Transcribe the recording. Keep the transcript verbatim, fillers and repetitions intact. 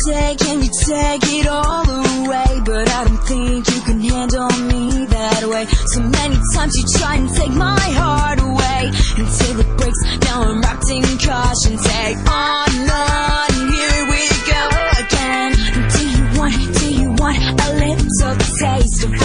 say, can you take it all away? But I don't think you can handle me that way. So many times you try and take my heart away, until it breaks, now I'm wrapped in caution. Take on, on, here we go again. Do you want, do you want a little taste of